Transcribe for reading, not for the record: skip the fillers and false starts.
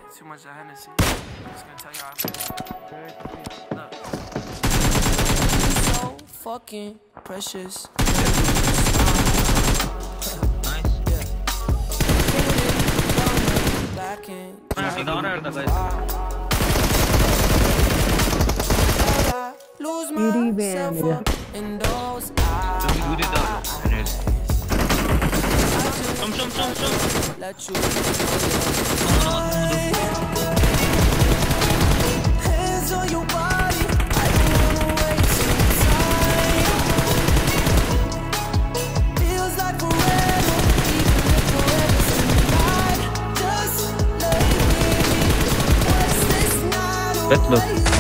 Too much of Hennessy. I'm just gonna tell y'all. Look. So fucking precious. Nice. Back in. Lose myself up in those eyes. Let you hands on your body. I don't wanna waste time. Feels like forever, even if forever's tonight. Just let me. What's this night away?